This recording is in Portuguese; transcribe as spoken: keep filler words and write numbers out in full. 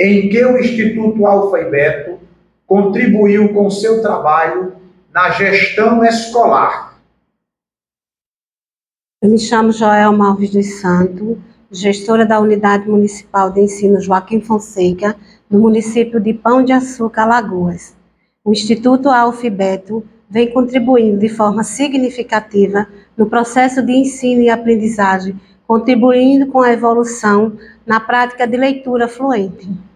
em que o Instituto Alfa e Beto contribuiu com seu trabalho na gestão escolar? Eu me chamo Joelma Alves dos Santos, gestora da Unidade Municipal de Ensino Joaquim Fonseca, no município de Pão de Açúcar, Alagoas. O Instituto Alfa e Beto vem contribuindo de forma significativa no processo de ensino e aprendizagem, contribuindo com a evolução na prática de leitura fluente.